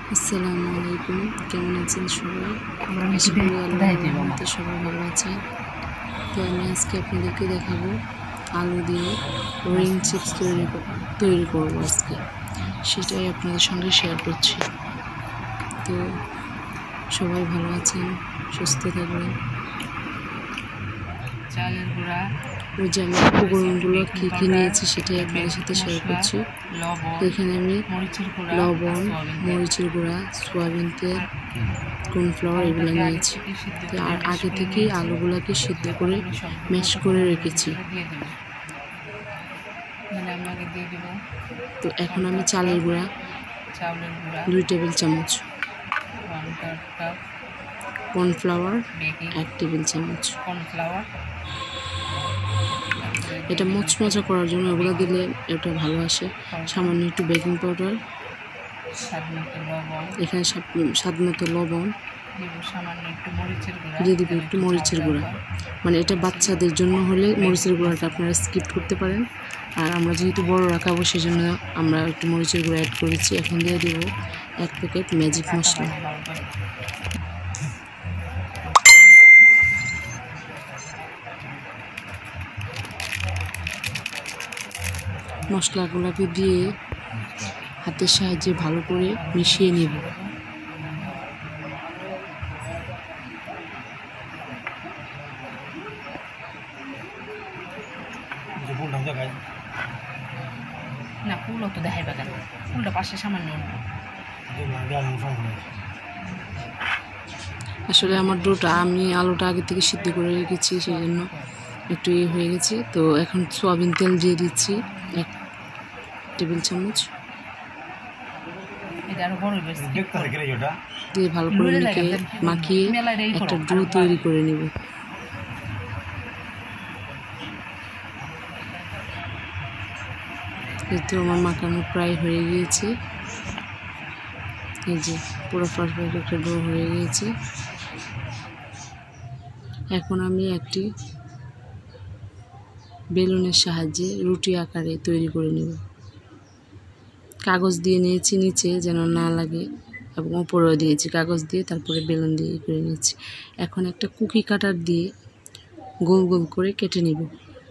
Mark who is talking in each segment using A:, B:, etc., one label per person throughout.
A: আসসালামু আলাইকুম, কেমন আছেন সবাই? সবাই ভালো আছেন। তো আমি আজকে আপনাদেরকে দেখাবো আলু দিয়ে রিং চিপস তৈরি করবো আজকে, সেটাই আপনাদের সঙ্গে শেয়ার করছি। তো সবাই ভালো আছেন, সুস্থ থাকবেন।
B: চালের গুঁড়া,
A: ওই যে আমি উপকরণগুলো কী কী নিয়েছি সেটাই আপনাদের সাথে শেয়ার করছি। এখানে আমি লবণ, মরিচের গুঁড়া, সয়াবিন তেল, কর্নফ্লাওয়ার এগুলো নিয়েছি। আর আগে থেকেই আলুগুলোকে সিদ্ধ করে ম্যাশ করে রেখেছি। তো এখন আমি চালের গুঁড়া 2 টেবিল চামচ, কর্নফ্লাওয়ার 1 টেবিল চামচ। এটা মচমচা করার জন্য এগুলো দিলে এটা ভালো আসে। সামান্য একটু বেকিং পাউডার, এখানে স্বাদ মতো লবণ দিয়ে দিব, একটু মরিচের গুঁড়া। মানে এটা বাচ্চাদের জন্য হলে মরিচের গুঁড়াটা আপনারা স্কিপ করতে পারেন, আর আমরা যেহেতু বড়রা খাবো সেজন্য আমরা একটু মরিচের গুঁড়া অ্যাড করেছি। এখন দিয়ে দিব 1 প্যাকেট ম্যাজিক মশলা। মশলাগুলোকে দিয়ে হাতের সাহায্যে ভালো করে মিশিয়ে নেব।
B: না ফুলও তো দেখাই পাবেন, ফুলটা পাশে সামান্য।
A: আসলে আমার আমি আলুটা আগে থেকে সিদ্ধ করে রেখেছি, সেই জন্য একটু হয়ে গেছে। তো এখন সয়াবিন তেল দিয়ে দিচ্ছি 1 টেবিল চামচ, দিয়ে ভালো করে মাখিয়ে একটা ডো তৈরি করে নেব। যেহেতু আমার মাখানো প্রায় হয়ে গিয়েছে, এই যে পুরো পারফেক্ট একটা ডো হয়ে গিয়েছে। এখন আমি একটি বেলুনের সাহায্যে রুটি আকারে তৈরি করে নেব। কাগজ দিয়ে নিয়েছি নিচে যেন না লাগে, এবং উপরেও দিয়েছি কাগজ দিয়ে, তারপরে বেলুন দিয়ে করে নিয়েছি। এখন একটা কুকি কাটার দিয়ে গোল গোল করে কেটে নেব।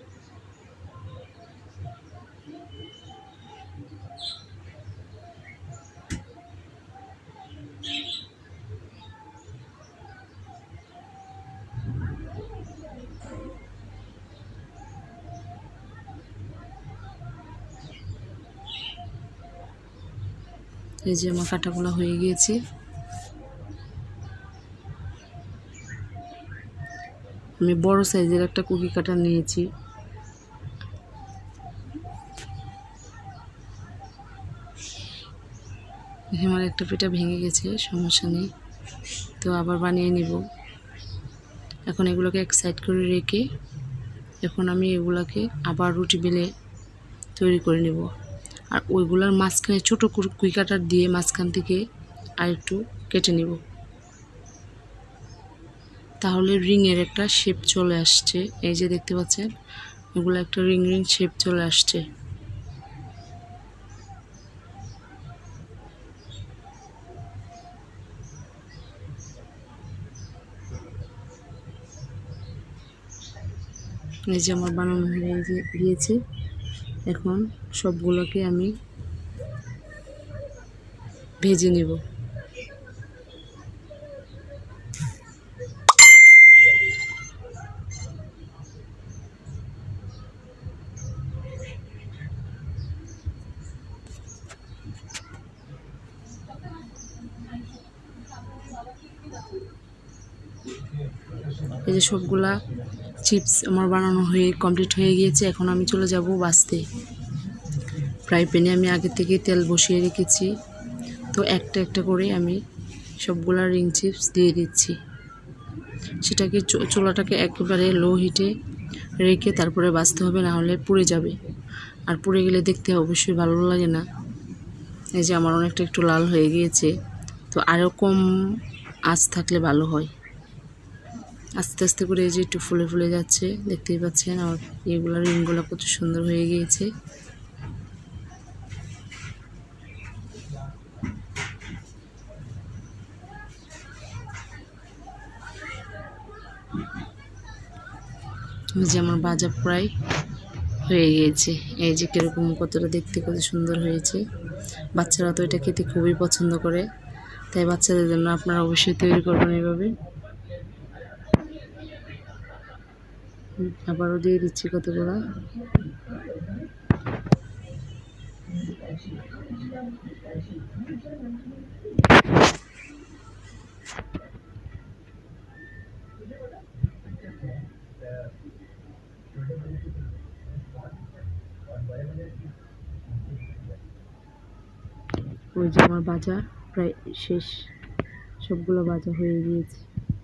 A: এই যে আমার কাটাগুলো হয়ে গিয়েছে। আমি বড় সাইজের একটা কুকি কাটার নিয়েছি। আমার একটা পিঠা ভেঙে গেছে, সমস্যা নেই, তো আবার বানিয়ে নিব। এখন এগুলোকে এক সাইড করে রেখে এখন আমি এগুলোকে আবার রুটি বেলে তৈরি করে নেব। আর ওইগুলোর মাঝখানে ছোটো কুকি কাটার দিয়ে মাঝখান থেকে আর একটু কেটে নেব, তাহলে রিংয়ের একটা শেপ চলে আসছে। এই যে দেখতে পাচ্ছেন, এগুলো একটা রিং রিং শেপ চলে আসছে। এই যে আমার বানানো হয়ে গিয়েছে। এখন সবগুলোকে আমি ভেজে নেব। এই যে সবগুলা চিপস আমার বানানো হয়ে কমপ্লিট হয়ে গিয়েছে। এখন আমি চলে যাব ভাজতে। ফ্রাই প্যানে আমি আগে থেকে তেল বসিয়ে রেখেছি। তো একটা একটা করে আমি সবগুলা রিং চিপস দিয়ে দিচ্ছি। সেটাকে চুলাটাকে একেবারে লো হিটে রেখে তারপরে ভাজতে হবে, না হলে পুড়ে যাবে, আর পুড়ে গেলে দেখতে অবশ্যই ভালো লাগে না। এই যে আমার অনেকটা একটু লাল হয়ে গিয়েছে, তো আরও কম আঁচ থাকলে ভালো হয়। আস্তে আস্তে করে এই যে একটু ফুলে ফুলে যাচ্ছে, দেখতেই পাচ্ছেন। আর এগুলো রিংগুলো কত সুন্দর হয়ে গিয়েছে। যে আমার ভাজা প্রায় হয়ে গিয়েছে। এই যে কীরকম কতটা দেখতে কত সুন্দর হয়েছে। বাচ্চারা তো এটা খেতে খুবই পছন্দ করে, তাই বাচ্চাদের জন্য আপনারা অবশ্যই তৈরি করবেন এইভাবে। আবারও দিয়ে দিচ্ছি কতগুলো। ওই যে আমার ভাজা প্রায় শেষ, সবগুলো ভাজা হয়ে গিয়েছে।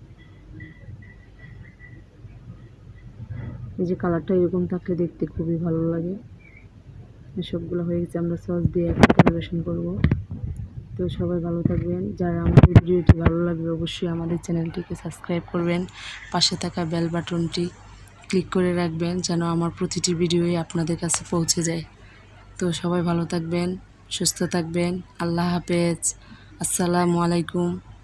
A: এই যে কালারটা এরকম থাকলে দেখতে খুবই ভালো লাগে। সবগুলো হয়ে গেছে, আমরা সস দিয়ে এখন পরিবেশন করব। তো সবাই ভালো থাকবেন। যারা আমাদের ভিডিওটি ভালো লাগবে অবশ্যই আমাদের চ্যানেলটিকে সাবস্ক্রাইব করবেন, পাশে থাকা বেল বাটনটি ক্লিক করে রাখবেন যেন আমার প্রতিটি ভিডিওই আপনাদের কাছে পৌঁছে যায়। তো সবাই ভালো থাকবেন, সুস্থ থাকবেন। আল্লাহ হাফেজ। আসসালামু আলাইকুম।